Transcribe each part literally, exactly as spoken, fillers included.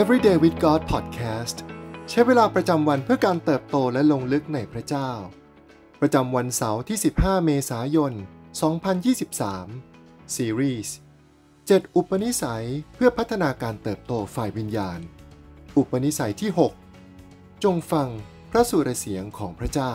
Everyday with God Podcast ใช้เวลาประจำวันเพื่อการเติบโตและลงลึกในพระเจ้าประจำวันเสาร์ที่สิบห้าเมษายนสองพันยี่สิบสามซีรีส์เจ็ดอุปนิสัยเพื่อพัฒนาการเติบโตฝ่ายวิญญาณอุปนิสัยที่หกจงฟังพระสุรเสียงของพระเจ้า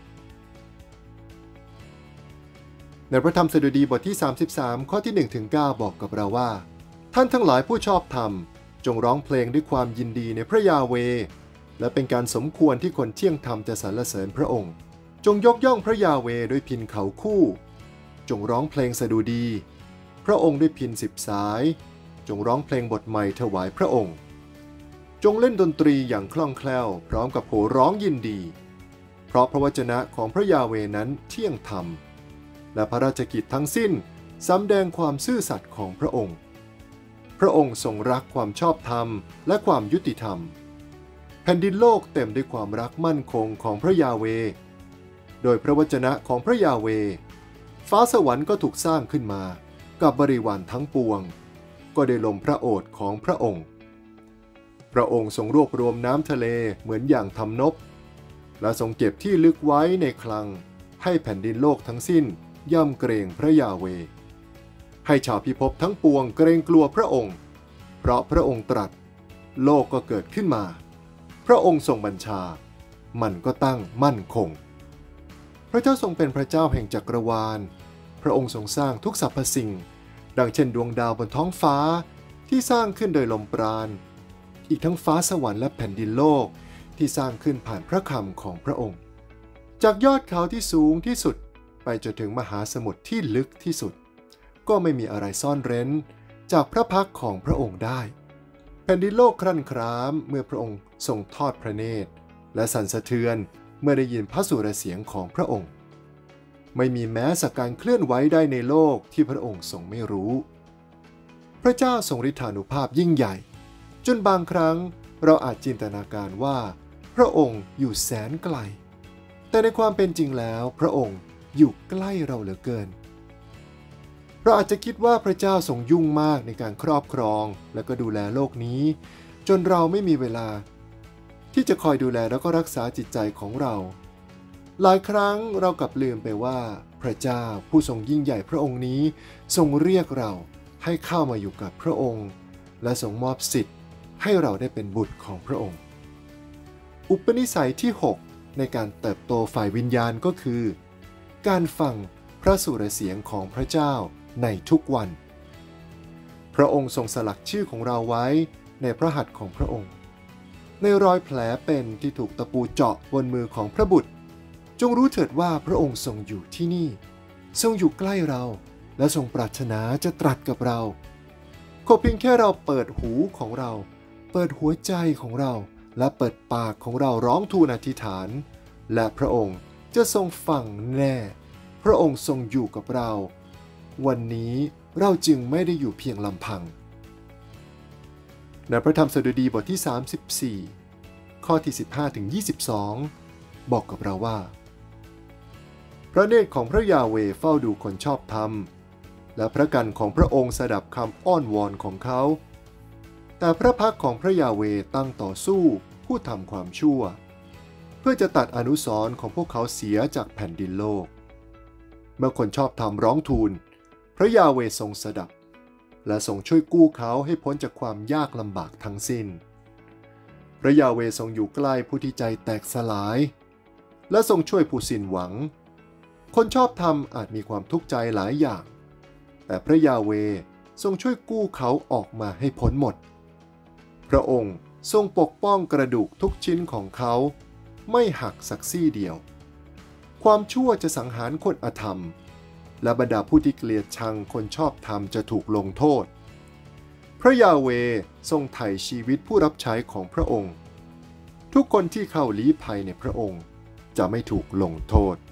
ในพระธรรมสดุดีบทที่สามสิบสามข้อที่หนึ่งถึงเก้าบอกกับเราว่าท่านทั้งหลายผู้ชอบธรรมจงร้องเพลงด้วยความยินดีในพระยาเวห์และเป็นการสมควรที่คนเที่ยงธรรมจะสรรเสริญพระองค์จงยกย่องพระยาเวห์ด้วยพิณเขาคู่จงร้องเพลงสดุดีพระองค์ด้วยพิณสิบสายจงร้องเพลงบทใหม่ถวายพระองค์จงเล่นดนตรีอย่างคล่องแคล่วพร้อมกับโห่ร้องยินดีเพราะพระวจนะของพระยาเวห์นั้นเที่ยงธรรมและพระราชกิจทั้งสิ้นสำแดงความซื่อสัตย์ของพระองค์พระองค์ทรงรักความชอบธรรมและความยุติธรรมแผ่นดินโลกเต็มด้วยความรักมั่นคงของพระยาเวห์โดยพระวจนะของพระยาเวห์ฟ้าสวรรค์ก็ถูกสร้างขึ้นมากับบริวารทั้งปวงก็ได้ลมพระโอษฐ์ของพระองค์พระองค์ทรงรวบรวมน้ำทะเลเหมือนอย่างทำนบและทรงเก็บที่ลึกไว้ในคลังให้แผ่นดินโลกทั้งสิ้นย่ำเกรงพระยาเวห์ให้ชาวพิภพทั้งปวงเกรงกลัวพระองค์เพราะพระองค์ตรัสโลกก็เกิดขึ้นมาพระองค์ทรงบัญชามันก็ตั้งมั่นคงพระเจ้าทรงเป็นพระเจ้าแห่งจักรวาลพระองค์ทรงสร้างทุกสรรพสิ่งดังเช่นดวงดาวบนท้องฟ้าที่สร้างขึ้นโดยลมปราณอีกทั้งฟ้าสวรรค์และแผ่นดินโลกที่สร้างขึ้นผ่านพระคำของพระองค์จากยอดเขาที่สูงที่สุดไปจนถึงมหาสมุทรที่ลึกที่สุดก็ไม่มีอะไรซ่อนเร้นจากพระพักของพระองค์ได้แผ่นดินโลกครั่นครามเมื่อพระองค์ทรงทอดพระเนตรและสั่นสะเทือนเมื่อได้ยินพระสุรเสียงของพระองค์ไม่มีแม้สักการเคลื่อนไหวใดในโลกที่พระองค์ทรงไม่รู้พระเจ้าทรงฤทธานุภาพยิ่งใหญ่จนบางครั้งเราอาจจินตนาการว่าพระองค์อยู่แสนไกลแต่ในความเป็นจริงแล้วพระองค์อยู่ใกล้เราเหลือเกินเราอาจจะคิดว่าพระเจ้าทรงยุ่งมากในการครอบครองและก็ดูแลโลกนี้จนเราไม่มีเวลาที่จะคอยดูแลแล้วก็รักษาจิตใจของเราหลายครั้งเรากลับลืมไปว่าพระเจ้าผู้ทรงยิ่งใหญ่พระองค์นี้ทรงเรียกเราให้เข้ามาอยู่กับพระองค์และทรงมอบสิทธิ์ให้เราได้เป็นบุตรของพระองค์อุปนิสัยที่หกในการเติบโตฝ่ายวิญญาณก็คือการฟังพระสุรเสียงของพระเจ้าในทุกวันพระองค์ทรงสลักชื่อของเราไว้ในพระหัตถ์ของพระองค์ในรอยแผลเป็นที่ถูกตะปูเจาะบนมือของพระบุตรจงรู้เถิดว่าพระองค์ทรงอยู่ที่นี่ทรงอยู่ใกล้เราและทรงปรารถนาจะตรัสกับเราขอเพียงแค่เราเปิดหูของเราเปิดหัวใจของเราและเปิดปากของเราร้องทูลอธิษฐานและพระองค์จะทรงฟังแน่พระองค์ทรงอยู่กับเราวันนี้เราจึงไม่ได้อยู่เพียงลำพังในพระธรรมสดุดีบทที่สามสิบสี่ข้อที่สิบห้าถึงยี่สิบสองบอกกับเราว่าพระเนตรของพระยาเวห์เฝ้าดูคนชอบธรรมและพระกันของพระองค์สดับคำอ้อนวอนของเขาแต่พระพักของพระยาเวห์ตั้งต่อสู้ผู้ทำความชั่วเพื่อจะตัดอนุสรณ์ของพวกเขาเสียจากแผ่นดินโลกเมื่อคนชอบธรรมร้องทูลพระยาเวห์ทรงสดับและทรงช่วยกู้เขาให้พ้นจากความยากลำบากทั้งสิ้นพระยาเวห์ทรงอยู่ใกล้ผู้ที่ใจแตกสลายและทรงช่วยผู้สิ้นหวังคนชอบธรรมอาจมีความทุกข์ใจหลายอย่างแต่พระยาเวห์ทรงช่วยกู้เขาออกมาให้พ้นหมดพระองค์ทรงปกป้องกระดูกทุกชิ้นของเขาไม่หักสักซี่เดียวความชั่วจะสังหารคนอธรรมและบรรดาผู้ที่เกลียดชังคนชอบธรรมจะถูกลงโทษพระยาเวห์ทรงไถ่ชีวิตผู้รับใช้ของพระองค์ทุกคนที่เข้าลี้ภัยในพระองค์จะไม่ถูกลงโทษ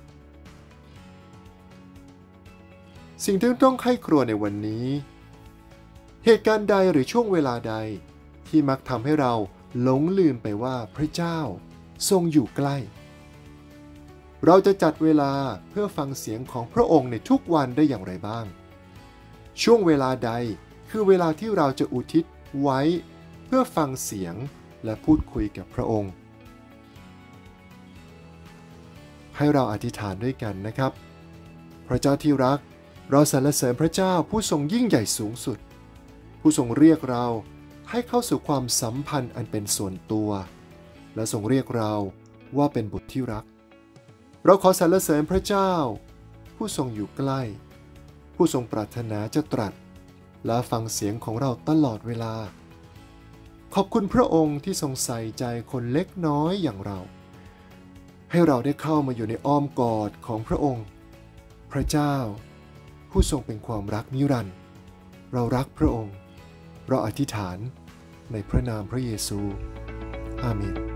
สิ่งที่ต้องใคร่ครวญในวันนี้เหตุการณ์ใดหรือช่วงเวลาใดที่มักทำให้เราหลงลืมไปว่าพระเจ้าทรงอยู่ใกล้เราจะจัดเวลาเพื่อฟังเสียงของพระองค์ในทุกวันได้อย่างไรบ้างช่วงเวลาใดคือเวลาที่เราจะอุทิศไว้พื่อฟังเสียงและพูดคุยกับพระองค์ให้เราอธิษฐานด้วยกันนะครับพระเจ้าที่รักเราสรรเสริญพระเจ้าผู้ทรงยิ่งใหญ่สูงสุดผู้ทรงเรียกเราให้เข้าสู่ความสัมพันธ์อันเป็นส่วนตัวและทรงเรียกเราว่าเป็นบุตรที่รักเราขอสรรเสริญพระเจ้าผู้ทรงอยู่ใกล้ผู้ทรงปรารถนาจะตรัสและฟังเสียงของเราตลอดเวลาขอบคุณพระองค์ที่ทรงใส่ใจคนเล็กน้อยอย่างเราให้เราได้เข้ามาอยู่ในอ้อมกอดของพระองค์พระเจ้าผู้ทรงเป็นความรักนิรันดร์เรารักพระองค์เราอธิษฐานในพระนามพระเยซูอาเมน